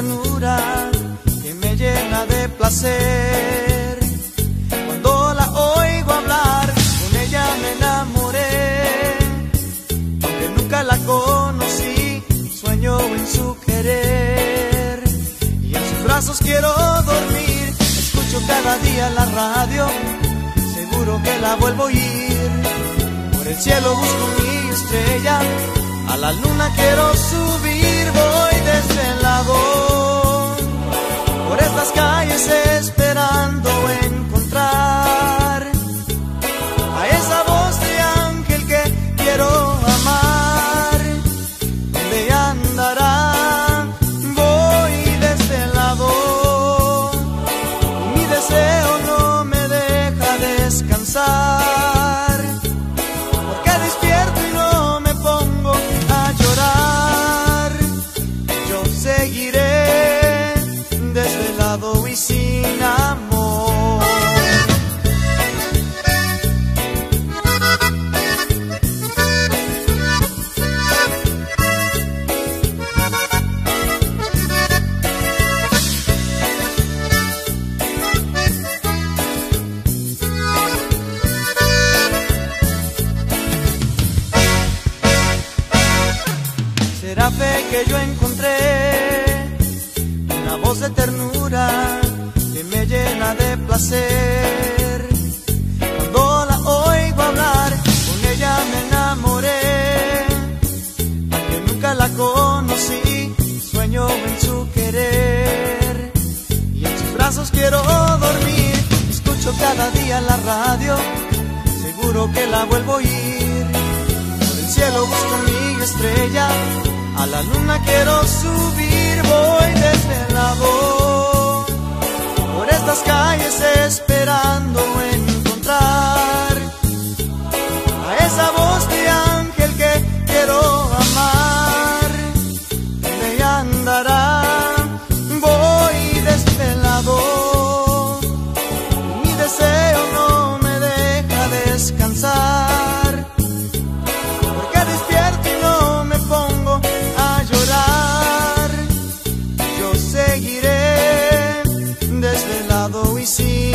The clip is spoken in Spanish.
ternura que me llena de placer. Cuando la oigo hablar, con ella me enamoré. Aunque nunca la conocí, sueño en su querer. Y en sus brazos quiero dormir. Escucho cada día la radio, seguro que la vuelvo a oír. Por el cielo busco mi estrella, a la luna quiero subir. Voy desvelado por estas calles esperando encontrar a esa voz de ángel que quiero amar. ¿Dónde andará? Voy desvelado, mi deseo no me deja descansar, porque despierto y no me pongo a llorar. Yo seguiré desvelado y sin amor. Será fe que yo encontré una voz de ternura que me llena de placer. Cuando la oigo hablar, con ella me enamoré. Aunque nunca la conocí, sueño en su querer. Y en sus brazos quiero dormir. Escucho cada día la radio, seguro que la vuelvo a oír. Por el cielo busco mi estrella, a la luna quiero subir. Voy desvelado por estas calles esperando encontrar a esa voz de ángel que quiero amar. ¿Dónde andará? Voy desvelado, mi deseo no me deja descansar, porque despierto y no me pongo a llorar. Yo seguiré desvelado y sin